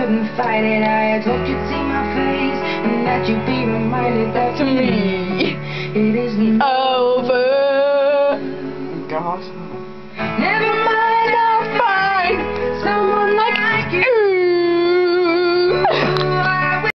couldn't fight it. I had hoped you'd see my face and that you'd be reminded that to me it isn't over. God. Never